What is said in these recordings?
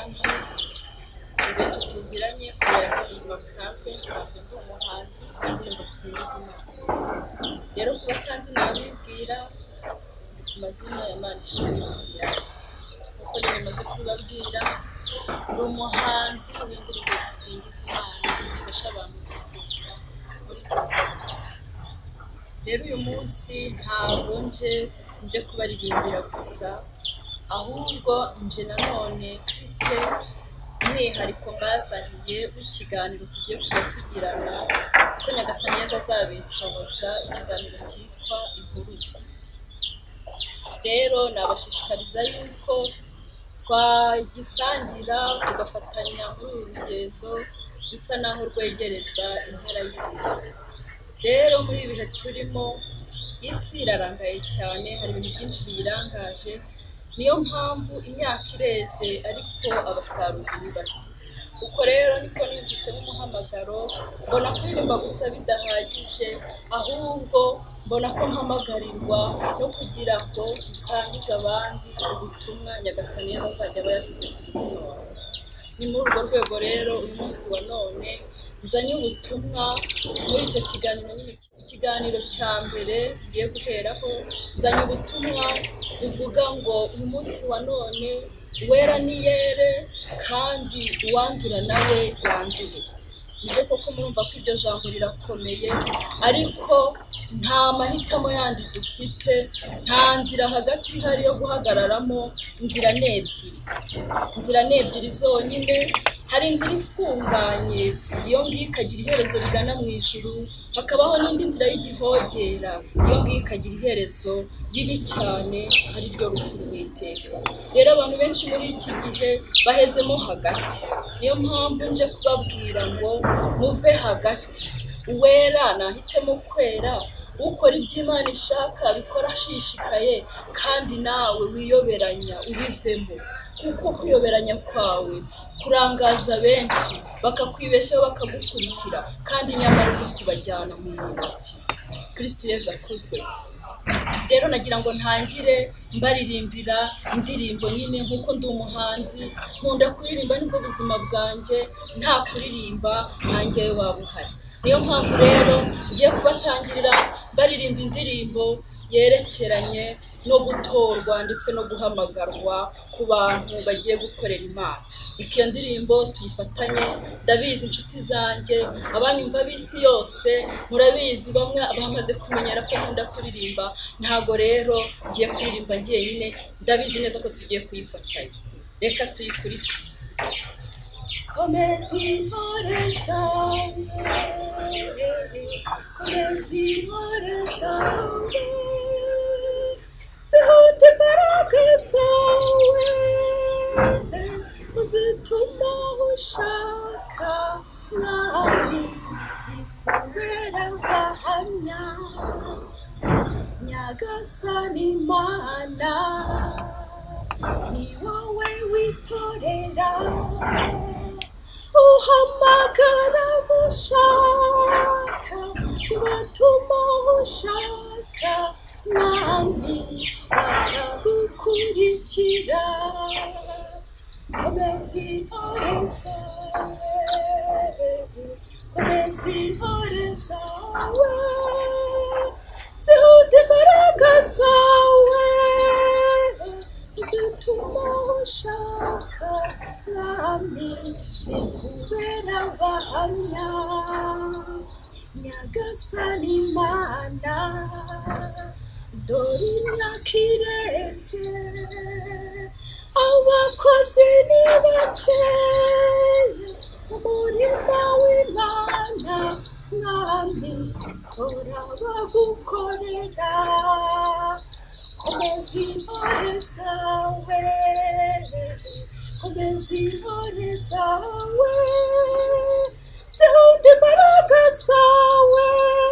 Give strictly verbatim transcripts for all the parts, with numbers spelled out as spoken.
batanzi benshi tuziranye kubera ko ubuzima busanzwe nsanzwe ndi umuhanzi w'indirimbo zisingiza Imana. Rero ku batanzi nabibwira nzwi ku mazina ya Manishimwe Bibiane, kuko nyine maze kubabwira ndi umuhanzi w'indirimbo zisingiza Imana zifasha abantu gusenga muri Kiliziya. Rero uyu munsi ntabwo nje nje kubaririmbira gusa, ahubwo nje nanone mfite umwihariko mbazaniye w'ikiganiro tugiye kujya tugirana, kuko Nyagasani Yezu azabishoboza, ikiganiro cyitwa Impuruza. Rero nabashishikariza yuko twagisangira tugafatanya muri uru rugendo bisa naho rwegereza impera y'ibihe. Rero muri ibi bihe turimo isi irarangaye cyane, hari ibintu byinshi biyirangaje, niyo mpamvu imyaka ireze ariko abasaruzi ni bake. Uko rero niko nimvise n'umuhamagaro, mbona kuririmba gusa bidahagije, ahubwo mbona ko mpamagarirwa no kugira ngo nsangize abandi ubutumwa Nyagasani Yezu azajya aba yashyize ku mutima wanjye. Ni muri urwo rwego rero uyu munsi wa none nzanye ubutumwa muri icyo kiganiro nyine. Ikiganiro cya mbere ngiye guheraho nzanye ubutumwa buvuga ngo uyu munsi wa none wera niyere kandi uwandura nawe yandure. Nibyo koko murumva ko iryo jambo rirakomeye, ariko nta mahitamo yandi dufite, nta nzira hagati hari yo guhagararamo. Inzira ni ebyiri, inzira ni ebyiri zonyine. Hari inzira ifunganye, iyo ngiyo ikagira iherezo rigana mu ijuru, hakabaho n'indi nzira y'igihogera, iyo ngiyo ikagira iherezo ribi cyane, ari ryo rupfu rw'iteka. Rero abantu benshi muri iki gihe bahezemo hagati, niyo mpamvu nje kubabwira ngo muve hagati. Uwera nahitemo kwera, ukora ibyo Imana ishaka bikora ashishikaye, kandi nawe wiyoberanya ubivemo, kuko kuyoberanya kwawe kurangaza benshi, bakakwibeshaho bakagukurikira, kandi nyamara uri kubajyana mu nyubaki. Kristo Yezu akuzwe. Rero nagira ngo ntangire mbaririmbira indirimbo nyine, nk'uko ndi umuhanzi nkunda kuririmba, nibwo buzima bwanjye, nta kuririmba ntange waba uhari. Niyo mpamvu rero ngiye kubatangirira baririmba indirimbo yerekeranye no gutorwa ndetse no guhamagarwa ku bantu bagiye gukorera Imana. Iyo ndirimbo tuyifatanye, ndabizi inshuti zanjye, abanyumva b'isi yose murabizi, bamwe bamaze kumenyera ko nkunda kuririmba. Ntago rero ngiye kuririmba njyenyine, ndabizi neza ko tugiye kuyifatanya. Reka tuyikurikire. Komeza intore zawe, komeza intore zawe, zihute imbaraga zawe, uzituma ushaka mwami, zikubera abahamya. Nyagasani Imana ni wowe witorera, uhamagara mushaka, ubatuma ushaka mwami, bakagukurikira. Komeza intore zawe, komeza intore zawe, zihute imbaraga zawe, zituma ushaka mwami, zikubera abahamya. Nyagasani Imana, dore imyaka ireze, abakozi ni bakeya, umurima w'Imana mwami, tora bagukorera. Komeza intore zawe, komeza intore zawe, zihute imbaraga zawe,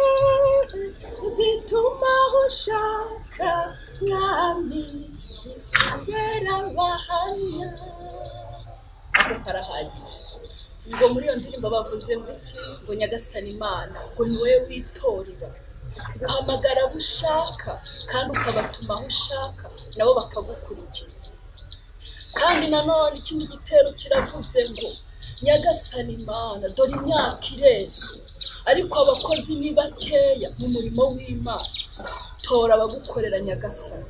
zituma ushaka mwami, zikubera abahamya. Ako karahagije. Ngo muri iyo ndirimbo bavuze ngo iki? Ngo Nyagasani Imana, ngo ni wowe witorera, guhamagara abo ushaka kandi ukabatuma aho ushaka, nabo bakagukurikira. kandi nanone ikindi gitero kiravuze ngo Nyagasani Imana dore imyaka ireze ariko abakozi ni bakeya mu murimo w'Imana, tora abagukorera Nyagasani.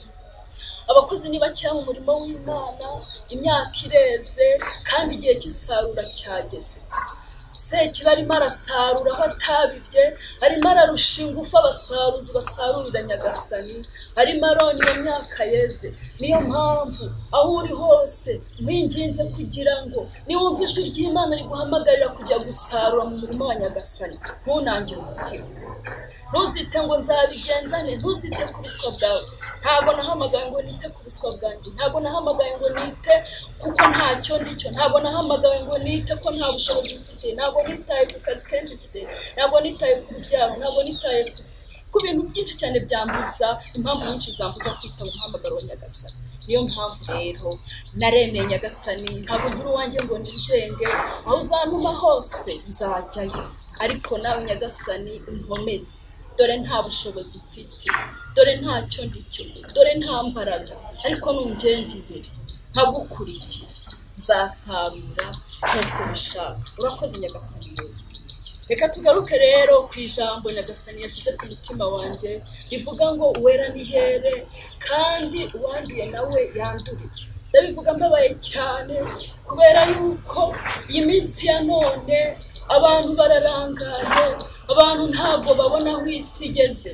Abakozi ni bakeya mu murimo w'Imana, imyaka ireze kandi igihe cy'isarura cyageze. Sekibi arimo arasarura aho atabibye, arimo ararusha ingufu abasaruzi basarurira Nyagasani, arimo arona iyo myaka yeze. Niyo mpamvu aho uri hose nkwinginze kugira ngo niwumva ijwi ry'Imana riguhamagarira kujya gusarura mu murimo wa Nyagasani, ntunangire umutima. Ntuzite ngo nzabigenzane, ntuzite ku buswa bwawe. Ntabwo nahamagaye ngo nite ku buswa bwanjye, ntabwo nahamagaye ngo nite kuko ntacyo ndicyo, ntabwo nahamagaye ngo nite ko nta bushobozi mfite, ntabwo nitaye ku kazi kenshi mfite, ntabwo nitaye ku byabo, ntabwo nitaye ku bintu byinshi cyane byambuza, impamvu nyinshi zambuza kwita mu muhamagaro wa Nyagasani. Niyo mpamvu rero naremeye Nyagasani, ntabwo nkuru wanjye ngo nigenge, aho uzantuma hose nzajyayo, ariko nawe Nyagasani unkomeze. Dore nta bushobozi mfite, dore ntacyo ndicyo, dore nta mbaraga, ariko nungenda imbere nkagukurikira nzasarura nk'uko ubishaka. Urakoze Nyagasani Yesu. Reka tugaruke rero ku ijambo Nyagasani yashyize ku mutima wanjye rivuga ngo uwera nihere kandi uwanduye nawe yandure. Ndabivuga mbabaye cyane kubera yuko iyi minsi ya none abantu bararangaye, abantu ntabwo babona aho isi igeze.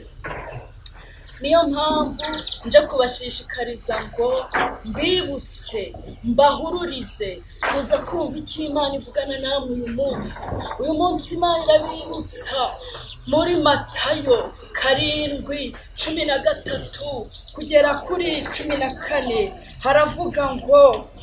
Niyo mpamvu nje kubashishikariza ngo mbibutse, mbahururize kuza kumva icyo Imana ivugana namwe uyu munsi. Uyu munsi Imana irabibutsa muri Matayo karindwi cumi na gatatu kugera kuri cumi na kane, haravuga ngo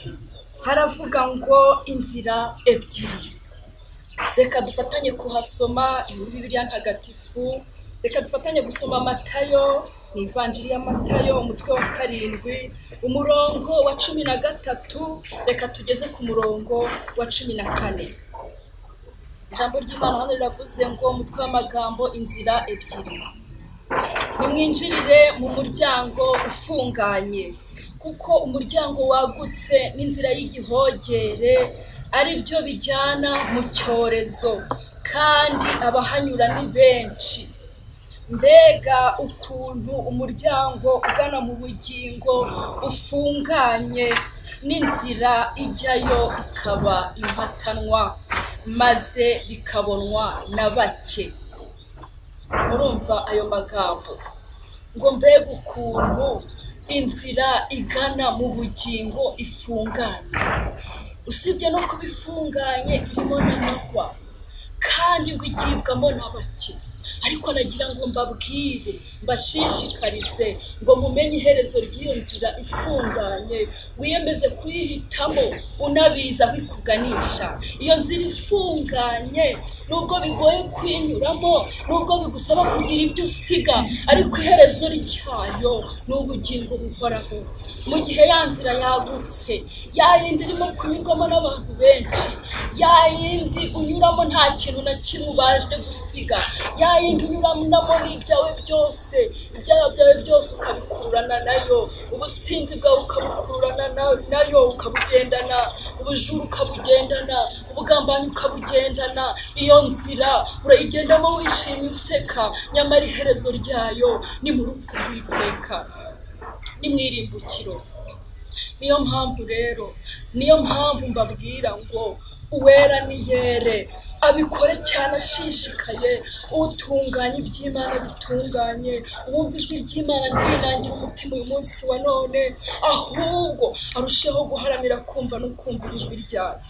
haravuga ngo inzira ebyiri. Reka dufatanye kuhasoma muri Bibiliya ntagatifu. Reka dufatanye gusoma Matayo, ni ivanjiri ya Matayo umutwe wa karindwi umurongo wa cumi na gatatu, reka tugeze ku murongo wa cumi na kane. Ijambo ry'Imana hano riravuze ngo umutwe w'amagambo inzira ebyiri. Nimwinjirire mu muryango ufunganye, kuko umuryango wagutse n'inzira y'igihogere ari byo bijyana mu cyorezo, kandi abahanyura ni benshi. Mbega ukuntu umuryango ugana mu bugingo ufunganye, n'inzira ijyayo ikaba impatanwa, maze bikabonwa na bake. Murumva ayo magambo ngo mbega ukuntu inzira igana mu bugingo ifunganye. Usibye no kuba ifunganye irimo n'amahwa, kandi ngo igibwamo na bake. Ariko nagira ngo mbabwire, mbashishikarize ngo mumenye iherezo ry'iyo nzira ifunganye, wiyemeze kuyihitamo unabiza bikuganisha. Iyo nzira ifunganye nubwo bigoye kwinyuramo, nubwo bigusaba kugira ibyo usiga, ariko iherezo ryayo ni ubugingo buhoraho. Mu gihe ya nzira yagutse, ya yindi irimo kunyurwamo n'abantu benshi, ya yindi unyuramo nta kintu na kimwe ubaje gusiga, ya yindi unyuramo n'ibyawe byose, ibyawe byawe byose ukabikururana nayo, ubusinzi bwawe ukabukururana nayo ukabugendana, ubujuru ukabugendana, ubugambanyi ukabugendana. Iyo nzira urayigendamo wishimye useka, nyamara iherezo ryayo ni mu rupfu rw'iteka, ni mu irimbukiro. Niyo mpamvu rero, niyo mpamvu mbabwira ngo uwera niyere, abikore cyane ashishikaye, utunganye iby'Imana bitunganye, wumva ijwi ry'Imana ntiyinangire umutima uyu munsi wa none, ahubwo arusheho guharanira kumva no kumva ijwi ryayo.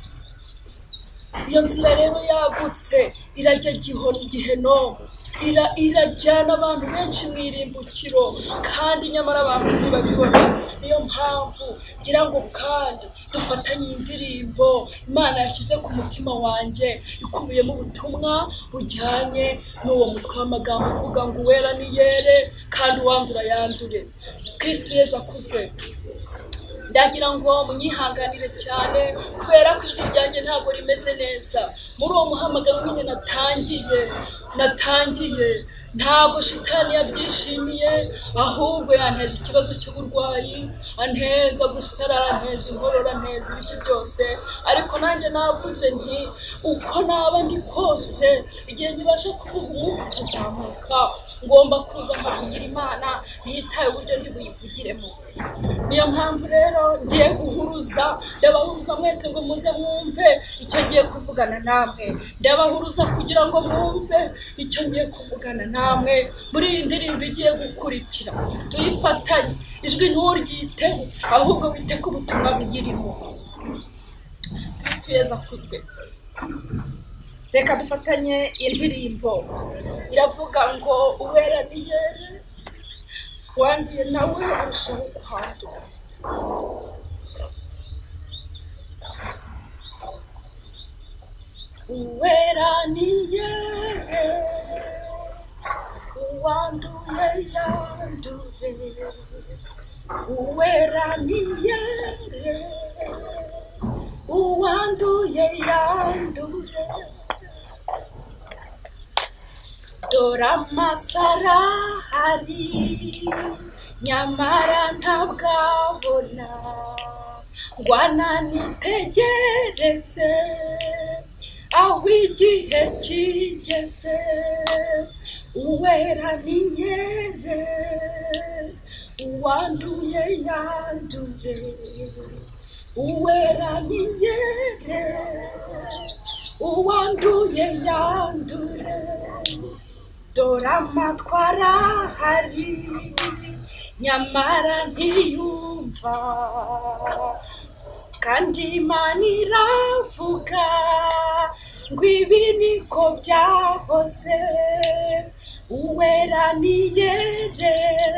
Iyo nzira rero yagutse irajya Gihenomu, ira irajyana abantu benshi mu irimbukiro, kandi nyamara abantu ntibabibona. Niyo mpamvu ngira ngo kandi dufatanye indirimbo Imana yashyize ku mutima wanjye, ikubiyemo ubutumwa bujyanye n'uwo mutwe w'amagambo uvuga ngo uwera niyere kandi uwandura yandure. Kristo Yesu akuzwe. ndagira ngo munyihanganire cyane kubera ko ijwi ryanjye ntabwo rimeze neza muri uwo muhamagaro nyine natangiye natangiye ntabwo shitani yabyishimiye ahubwo yanteje ikibazo cy'uburwayi anteza gusarara anteza inkorora anteza ibiki byose ariko nanjye navuze nti uko naba ndi kose igihe nkibasha kuvuga umwuka ukazamuka ngomba kuza nkavugira Imana ntitaye uburyo ndi buyivugiremo. Niyo mpamvu rero ngiye guhuruza ndabahuruza mwese ngo muze mwumve icyo ngiye kuvugana namwe ndabahuruza kugira ngo mwumve icyo ngiye kuvugana namwe muri iyi ndirimbo igiye gukurikira tuyifatanye ijwi nturyite ahubwo wite ku butumwa buyirimo. Kristo Yesu akuzwe. Reka dufatanye indirimbo iravuga ngo uwera niyere wanduye nawe arushaho kwandura. Uwera niyere uwanduye yandure. Uwera niyere uwanduye yandure. Dora masara hari nyamara ntabwabona ngwana nitegereze aho igihe kigeze. Uwera niyere uwanduye yandure. Uwera niyere uwanduye yandure. Dora amatwara hari nyamara ntiyumva kandi Imana iravuga ngo ibi niko byahoze. Uwera niyere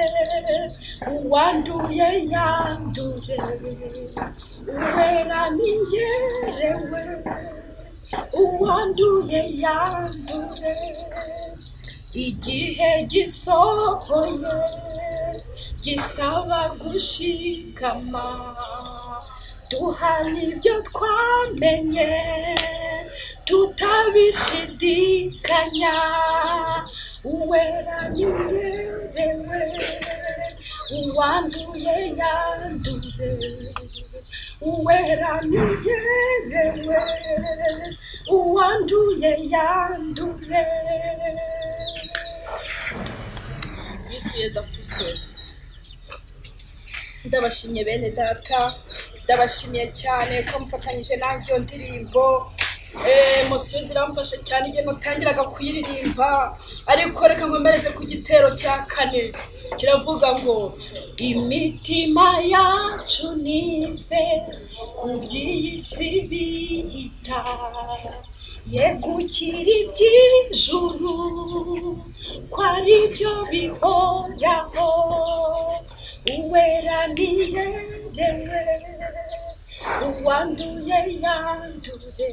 uwanduye yandure. Uwera niyere we uwanduye yandure. Igihe gisohoye gisaba gushikama duhana ibyo twamenye tutabishidikanya. Uwera niyere we uwanduye yandure. Uwera niyere we uwanduye yandure. Kristo Yesu akuzwe. Ndabashimye bene data ndabashimiye cyane ko mufatanyije nanjye iyo ndirimbo. Emosiyo ziramfasha cyane igihe mutangiraga kuyiririmba ariko reka nkomereze ku gitero cya kane kiravuga ngo imitima yacu nive kuby'isi bihita yegukira iby'ijuru ko ari byo bihoraho. Uwera niyere we uwanduye yandure.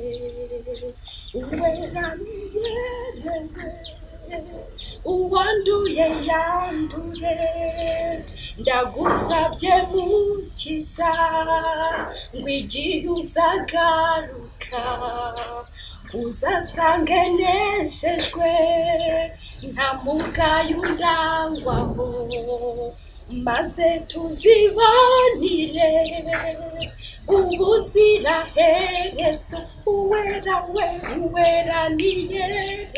Uwera niyere we uwanduye yandure. Ndagusabye mukiza ngo igihe uzagaruka uzasange nejejwe nta mugayo undangwaho maze tuzibanire ubuziraherezo. Uwera we uwera niyere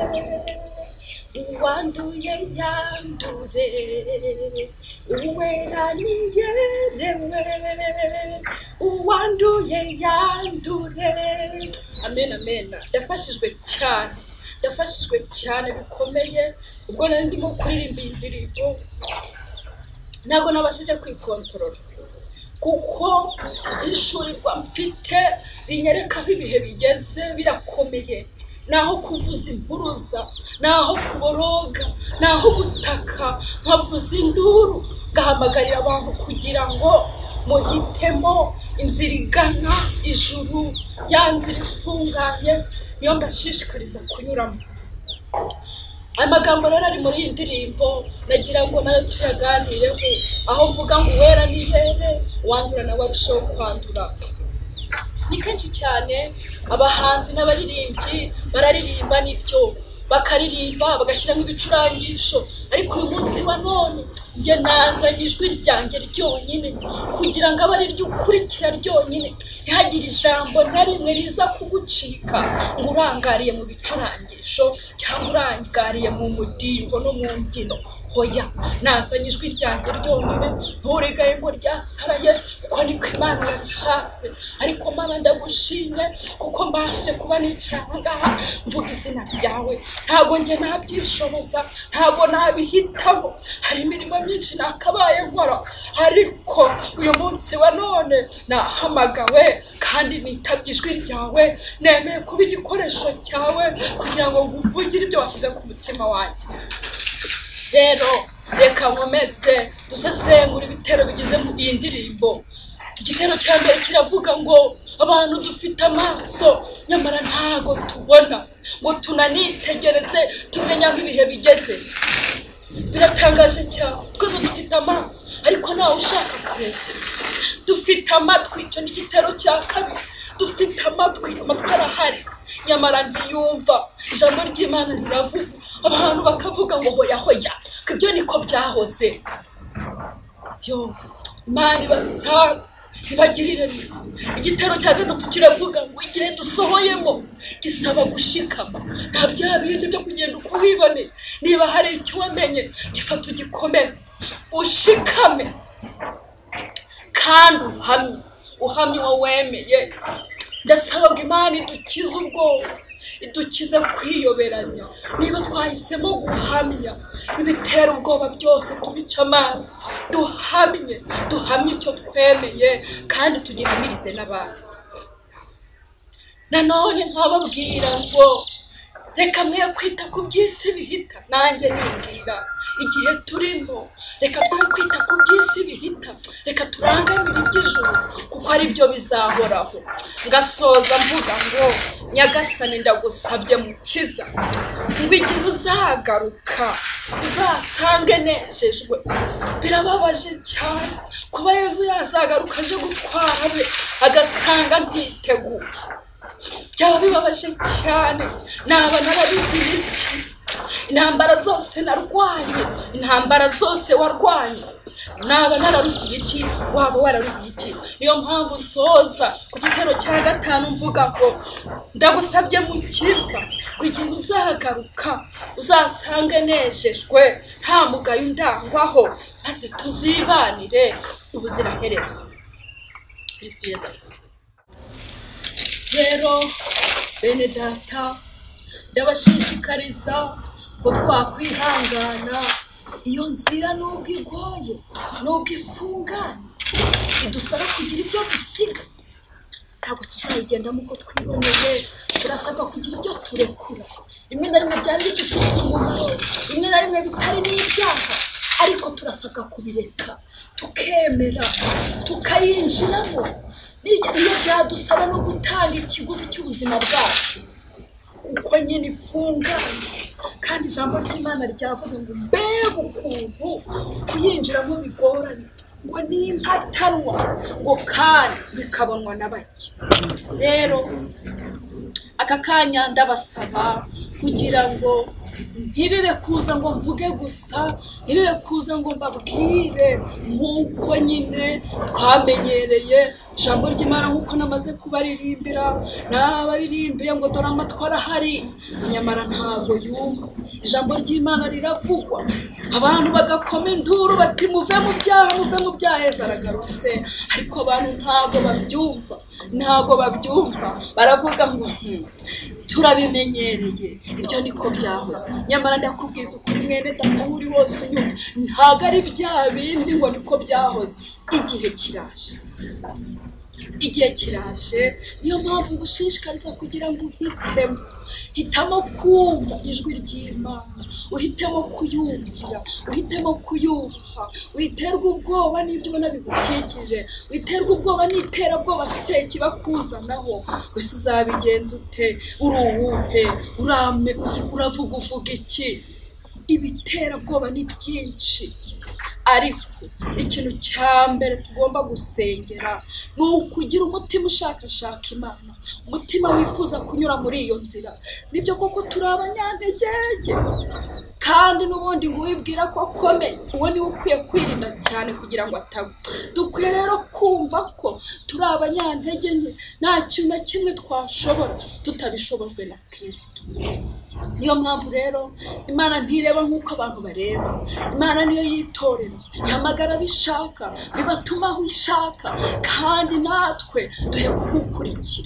uwanduye yandure. Uwera niyere we uwanduye yandure. Amen amen. Ndafashijwe cyane ndafashijwe cyane bikomeye ubwo nari ndimo kuririmba indirimbo ntago nabashije kwikontorora kuko ishurirwa mfite rinyereka ibihe bigeze birakomeye. Naho kuvuza impuruza naho kuboroga naho gutaka nkavuza induru ngahamagarira abantu kugira ngo muhitemo inzira igana ijuru yanzira ifunganye niyo mbashishikariza kunyuramo. amagambo rero ari muri iyi ndirimbo nagira ngo nayo tuyaganireho, aho mvuga ngo uwera ni here uwandura nawe arushaho kwandura. Ni kenshi cyane abahanzi n'abaririmbyi bararirimba nibyo, bakaririmba bagashyiramo ibicurangisho, ariko uyu munsi wa none njye nazanye ijwi ryanjye ryonyine kugira ngo abe ari ryo ukurikira ryonyine, ntihagire ijambo na rimwe riza kugucika ngo urangariye mu bicurangisho cyangwa urangariye mu mudiho no mu mbyino. Hoya, nazanye ijwi ryanjye ryonyine, nturigaye ngo ryasaraye kuko niko Imana yabishatse. Ariko Mana ndagushimye kuko mbashije kuba nicara ngaha mvuga izina ryawe. Ntabwo njye nabyishoboza, ntabwo nabihitamo, hari imirimo myinshi nakabaye nkora, ariko uyu munsi wa none nahamagawe kandi nitabye ijwi ryawe, nemeye kuba igikoresho cyawe kugira ngo nguvugire ibyo washyize ku mutima wanjye. Rero reka nkomeze dusesengura ibitero bigize mu iyi ndirimbo. Igitero cya mbere kiravuga ngo abantu dufite amaso nyamara ntago tubona, ngo tunanitegereze tumenya aho ibihe bigeze. Biratangaje cyane, twese dufite amaso ariko ntawe ushaka kureba. Dufite amatwi, icyo ni igitero cya kabiri. Dufite amatwi, amatwi arahari nyamara ntiyumva. Ijambo ry'Imana riravuga, abantu bakavuga ngo hoya hoya, ibyo niko byahoze. Yo, Imana ibasanga ibagirire neza. Igitero cya gatatu kiravuga ngo igihe dusohoyemo gisaba gushikama, nta bya bindi byo kugenda uko wibone. Niba hari icyo wamenye gifata ugikomeza, ushikame kandi uhamye, uhamye uwo wemeye. Ndasaba ngo Imana idukize ubwoba, idukize kwiyoberanya. Niba twahisemo guhamya ibitera ubwoba byose tubica amazi, duhamye duhamye icyo twemeye kandi tugihamirize n'abantu. Nanone nkababwira ngo reka mwe kwita ku by'isi bihita, nanjye nibwira igihe turimo reka twe kwita ku by'isi bihita, reka turangamire iby'ijuru kuko ari byo bizahoraho. Ngasoza mvuga ngo Nyagasani ndagusabye mukiza, ngo igihe uzagaruka uzasange nejejwe. Birababaje cyane kuba Yesu yazagaruka aje gutwara be agasanga ntiteguye. Byaba bibabaje cyane. Naba narabigiye iki? Intambara zose narwaye, intambara zose warwanye, naba narabigiye iki? Waba warabigiye iki? Niyo mpamvu nsoza ku gitero cya gatanu mvuga ngo ndagusabye mukiza, ngo igihe uzagaruka uzasange nejejwe, nta mugayo ndangwaho, maze tuzibanire ubuziraherezo. Kristo Yesu akoze. Rero bene data, ndabashishikariza ngo twakwihangana. Iyo nzira nubwo igoye, nubwo ifunganye, idusaba kugira ibyo dusiga, ntabwo tuzayigendamo uko twiboneye. Turasabwa kugira ibyo turekura. Rimwe na rimwe byari bidufite umumaro, rimwe na rimwe bitari n'ibyaha, ariko turasabwa kubireka, tukemera, tukayinjiramo. Niyo byadusaba no gutanga ikiguzi cy'ubuzima bwacu, uko nyine ifunganye. Kandi ijambo ry'Imana ryavuga ngo mbega ukuntu kuyinjiramo bigoranye, ngo n'impatanwa, ngo kandi bikabonwa na bake. Rero aka kanya ndabasaba kugira ngo ntibibe kuza ngo mvuge gusa, ntibibe kuza ngo mbabwire nk'uko nyine twamenyereye. Ijambo ry'Imana nk'uko namaze kubaririmbira, n'abaririmbiye ngo dore amatwi arahari nyamara ntabwo yumva. Ijambo ry'Imana riravugwa, abantu bagakoma induru bati muve mu byaha, muve mu byaha, Yesu aragarutse. Ariko abantu ntabwo babyumva, ntabwo babyumva. Baravuga ngo turabimenyereye, ibyo niko byahoze. Nyamara ndakubwiza ukuri mwene data uri wose unyumva, ntabwo ari bya bindi ngo niko byahoze. Igihe kiraje, igihe kiraje. Niyo mpamvu ngushishikariza kugira ngo uhitemo, hitamo kumva ijwi ry'Imana, uhitemo kuyumvira, uhitemo kuyumva. Witerwa ubwoba n'ibyo ubona bigukikije, witerwa ubwoba n'iterabwoba se kibakuzanaho. Gusa uzabigenza ute? Uri uwuhe? Urame uravuga uvuga iki? ibitera bwoba ni byinshi, ariko ikintu cya mbere tugomba gusengera ni ukugira umutima ushakashaka Imana, umutima wifuza kunyura muri iyo nzira. Nibyo koko turi abanyantege kandi n'ubundi ngo wibwira ko akomeye, uwo niwe ukwiye kwirinda cyane kugira ngo atagwa. Dukwiye rero kumva ko turi abanyantege nke, nta kintu na kimwe twashobora tutabishobojwe na Kristo. Niyo mpamvu rero Imana ntireba nk'uko abantu bareba. Imana niyo yitorera, ihamagara bishaka, bibatuma aho ishaka, kandi natwe duhe kumukurikira.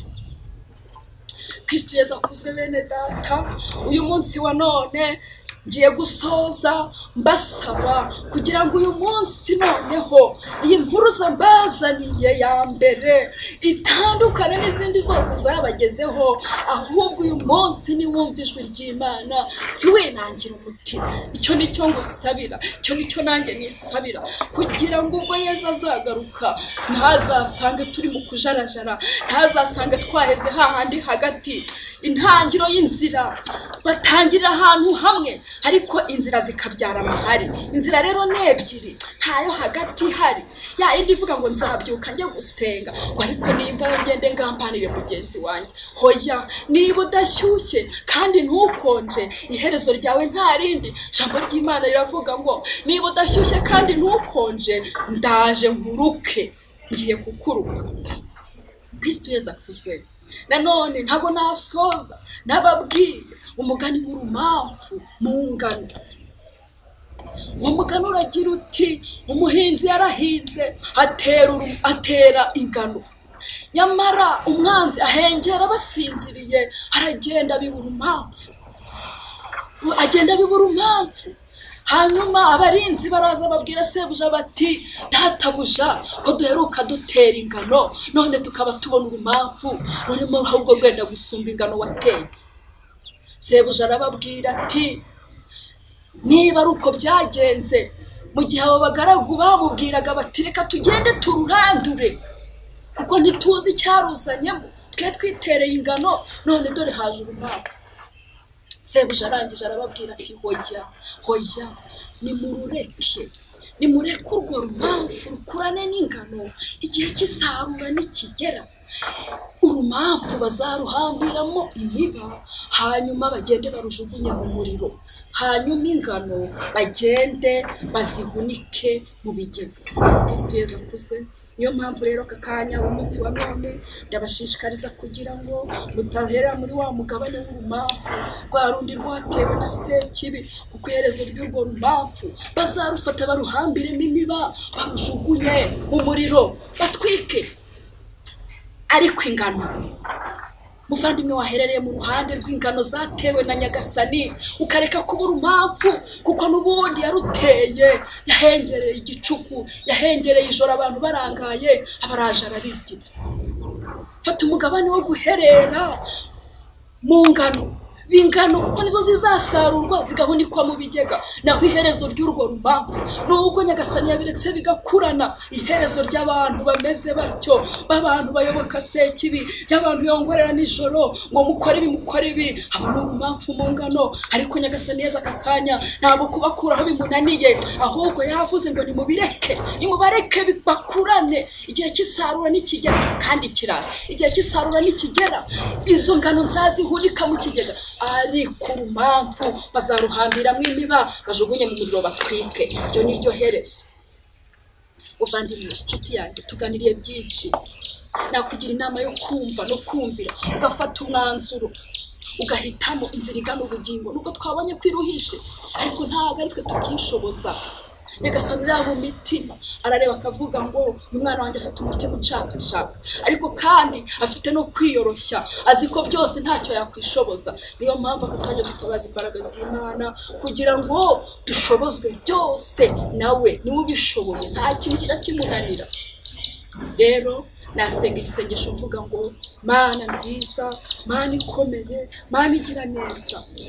Kristo Yesu akuzwe bene data. Uyu munsi wa none ngiye gusoza mbasaba kugira ngo uyu munsi noneho iyi mpuruza mbazaniye ya mbere itandukane n'izindi zose zabagezeho, ahubwo uyu munsi niwumva ijwi ry'Imana ntiwinangire umutima. Icyo nicyo ngusabira, icyo nicyo nanjye nisabira, kugira ngo ubwo Yesu azagaruka ntazasange turi mu kujarajara, ntazasange twaheze hahandi hagati intangiro y'inzira. Batangirira ahantu hamwe ariko inzira zikabyara amahari. Inzira rero ni ebyiri, ntayo hagati hari. Ya indi ivuga ngo nzabyuka njye gusenga, ngo ariko nimva ngende ngambanire mugenzi wanjye. Hoya, niba udashyushye kandi ntukonje, iherezo ryawe nta rindi. Jambo ry'Imana riravuga ngo niba udashyushye kandi ntukonje, ndaje nkuruke, ngiye kukuruka. Kristo Yesu akuzwe. Nanone ntabwo nasoza nababwiye umugani w'urumamfu mu ngano. Uwo mugani uragira uti, umuhinzi yarahinze atera atera ingano, nyamara umwanzi ahengera basinziriye, aragenda bibura impamvu agenda bibura impamvu Hanyuma abarinzi baraza babwira sebuja bati, databuja ko duheruka dutera ingano, none tukaba tubona urumamfu rurimo ahubwo rwenda gusumba ingano wateye. Sebuja arababwira ati, niba ari uko byagenze, mu gihe abo bagaragu bamubwiraga bati reka tugende tururandure kuko ntituzi icyaruzanyemo, twe twitereye ingano, none dore haje urumamfu. Sebuja arangije arababwira ati, hoya hoya nimurureke, nimureke urwo rumamfu rukurane n'ingano, igihe cy'isarura nikigera urumamfu bazaruhambiramo imiba, hanyuma bagende barujugunye mu muriro, hanyuma ingano bagende bazihunike mu bigega. Kristo Yesu akuzwe. Niyo mpamvu rero aka kanya umunsi wa none ndabashishikariza kugira ngo mutahera muri wa mugabane w'urumamfu rwa rundi rwatewe na Sekibi, kuko iherezo ry'urwo rumamfu bazarufata baruhambiremo imiba, barujugunye mu muriro batwike. Ariko ingano, muvandimwe waherereye mu ruhande rw'ingano zatewe na Nyagasani, ukareka kuba urumamfu, kuko n'ubundi yaruteye, yahengereye igicuku, yahengereye ijoro abantu barangaye, abaraje arabibyina. Fata umugabane wo guherera mu ngano, bingano kuko nizo zizasarurwa zigahunikwa mu bigega, naho iherezo ry'urwo rumamfu nubwo Nyagasani yabiretse bigakurana, iherezo ry'abantu bameze batyo, b'abantu bayoboka Sekibi, y'abantu yongorera nijoro ngo mukore ibi mukore ibi, abo ni urumamfu mu ngano. Ariko Nyagasani Yesu aka kanya ntabwo kubakuraho bimunaniye, ahubwo yavuze ngo nimubireke, nimubareke bakurane, igihe cy'isarura nikigera, kandi kiraje igihe cy'isarura nikigera, izo ngano nzazihunika mu kigega, ariko urumamfu bazaruhambiramo imiba, bajugunye mu muriro batwike. Ibyo ni ryo herezo. Uvandimwe nshuti yanjye, tuganiriye byinshi, nakugira inama yo kumva no kumvira, ugafata umwanzuro, ugahitamo inzira igana ubugingo. Nuko twabonye kwiruhishe, ariko ntabwo ari twe tubyishoboza. Nyagasani uri mu mitima arareba akavuga ngo uyu mwana wanjye afite umutima ucakashaka, ariko kandi afite no kwiyoroshya, azi ko byose ntacyo yakwishoboza. Niyo mpamvu aka kanya dutabaza imbaraga z'Imana kugira ngo dushobozwe byose nawe niwe ubishoboye, nta kintu kijya kimunanira. Rero nasenga isengesho mvuga ngo, Mana nziza, Mana ikomeye, Mana igira neza,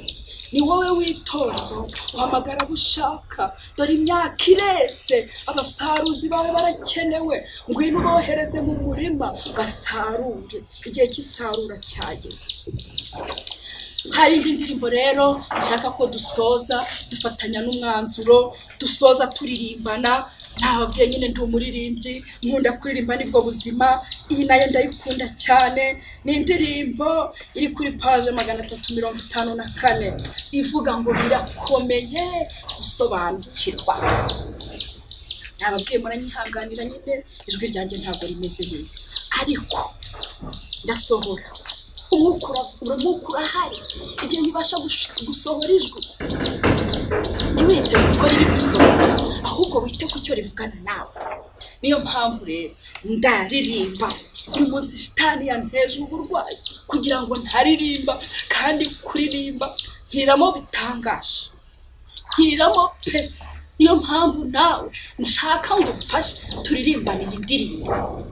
ni wowe w'itorero uhamagara gushaka dore imyaka ireze abasaruzi bawe barakenewe ngwino ubohereze mu murima basarure igihe cy'isarura cyageze. Hari indi ndirimbo rero nshaka ko dusoza dufatanya n'umwanzuro dusoza turirimbana. Ntababwiye nyine ndi umuririmbyi nkunda kuririmba nibwo buzima. Iyi nayo ndayikunda cyane, ni indirimbo iri kuri page magana atatu mirongo itanu na kane ivuga ngo birakomeye gusobanukirwa. Ntababwiye muranyihanganira nyine ijwi ryanjye ntabwo rimeze neza ariko ndasohora umukura umukura hari igihe nibasha gusohora ijwi. Niwite kuko riri gusohora ahubwo wite ku cyo rivugana nawe. Niyo mpamvu rero ndaririmba uyu munsi shitani yanteje uburwayi kugira ngo ntaririmba, kandi kuririmba nkiramo bitangaje, nkiramo pe. Niyo mpamvu nawe nshaka ngo mfashe turirimbane iyi ndirimbo.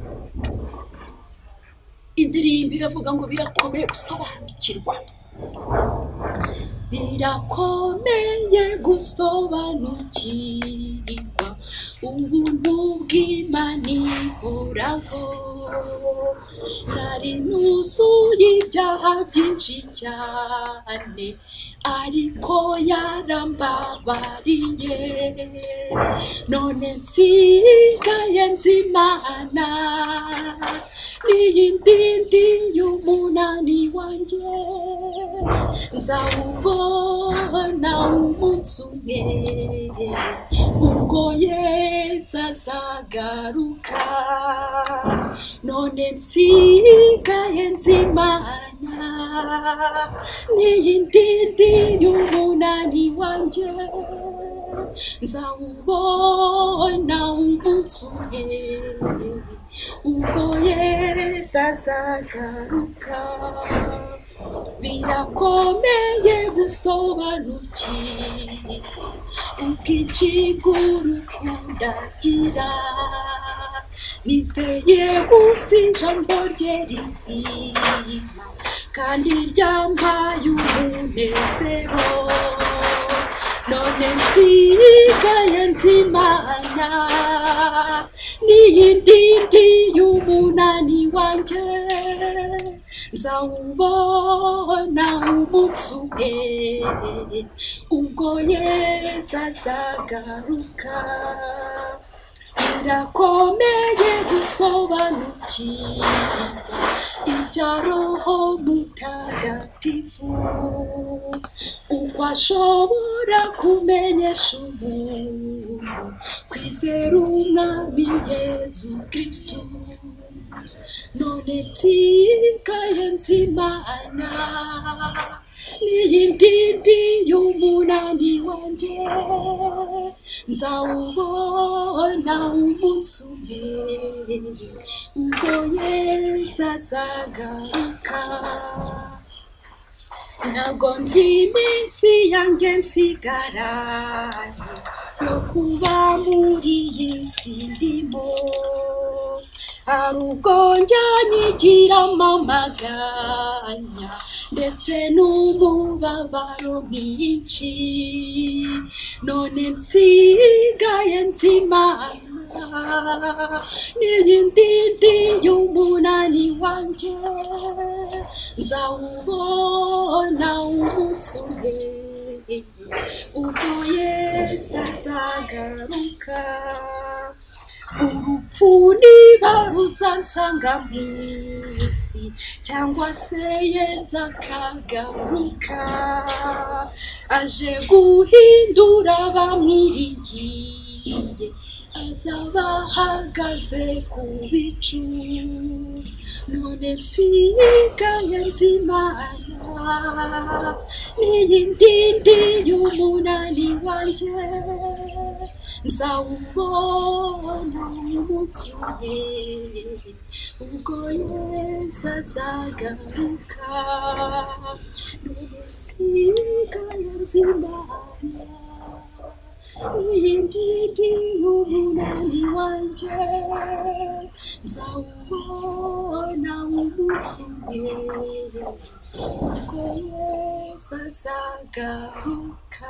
Indirimbo iravuga ngo birakomeye gusobanukirwa. Birakomeye gusobanukirwa ubuntu bw'Imana ihoraho. Nari nuzuye ibyaha byinshi cyane ariko yarambabariye. None nsigaye nzi Imana n'iyindi y'umunani wanjye. Nzawubona umunsi umwe ubwo Yesu azagaruka. None nsigaye nzi Imana n'iyindi y'umunani wanjye. Nzawubona umunsi umwe ubwo Yesu azagaruka. Birakomeye gusobanukirwa ubwinshi bw'urukundo agira. Nizeye gusa ijambo rye rizima kandi ryampaye umunezero. None nsigaye nzi Imana n'iyindi y'umunani wanjye. Nzawubona umunsi umwe ubwo Yesu azagaruka. Birakomeye gusobanukirwa ibya Roho Mutagatifu, uko ashobora kumenyesha umuntu kwizera Umwami Yesu Kristo. None nsigaye nzi Imana n'iyindi y'umunani wanjye. Nzawubona umunsi umwe ubwo Yesu azagaruka. Ntabwo nzi iminsi yanjye nsigaranye yo kuba muri iyi si ndimo. Hari ubwo njya nyigiramo amaganya ndetse n'umubabaro mwinshi. None nsigaye nzi Imana n'iyindi y'umunani wanjye. Nzawubona umunsi umwe ubwo Yesu azagaruka. Urupfu niba ruzansanga mw'isi cyangwa se Yesu akagaruka aje guhindura abamwiringiye, azaba ahagaze ku bicu. None nsigaye nzi Imana n'iyindi y'umunani wanjye. Nzawubona umunsi umwe ubwo Yesu azagaruka. None nsigaye nzi Imana n'iyindi y'umunani wanjye. wanjye nzawubona umunsi umwe ubwo Yesu azagaruka.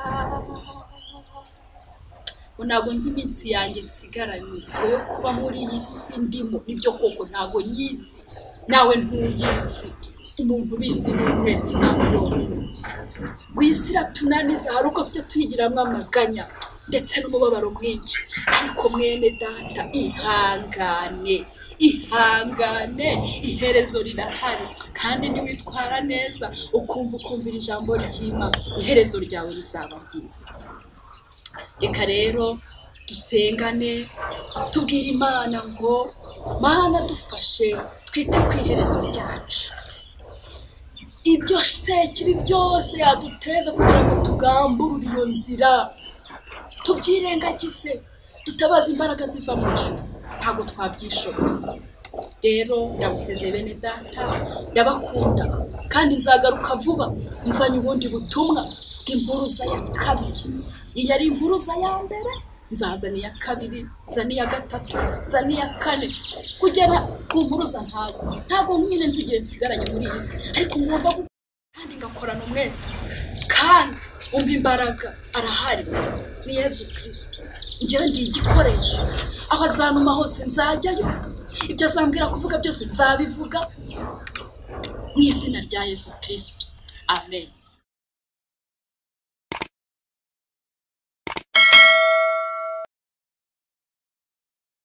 Ntabwo nzi iminsi yanjye nsigaranye yo kuba muri iyi si ndimo, nibyo koko ntabwo nyizi, nawe ntuyizi, umuntu ubizi ni umwe ntabwo yonyine. Gwisi iratunaniza, hari uko tujya tuyigiramo amaganya ndetse n'umubabaro mwinshi, ariko mwene data ihangane, ihangane, iherezo rirahari, kandi niwitwara neza ukumva ukumvira ijambo ry'Imana, iherezo ryawe rizaba ryiza. Reka rero dusengane tubwire Imana ngo Mana dufashe twite ku iherezo ryacu. Ibyo se kibi byose yaduteza kugira ngo tugamburure iyo nzira tubyirengagize, dutabaza imbaraga ziva mu ijuru, ntabwo twabyishoboza. Rero ndabasezeye bene data, ndabakunda kandi nzagaruka vuba nzanye ubundi butumwa bw'impuruza ya kabiri. Iyi ari impuruza ya mbere, nzazana iya kabiri, nzana iya gatatu, nzana iya kane, kugera ku mpuruza ntazi. Ntabwo nyine nzi igihe nsigaranye muri iyi si, ariko ngomba kandi ngakorana umwete, kandi umpa imbaraga arahari, ni Yesu Kristo. Njyewe ndi igikoresho, aho azantuma hose nzajyayo, ibyo azambwira kuvuga byose nzabivuga mu izina rya Yesu Kristo. Amen.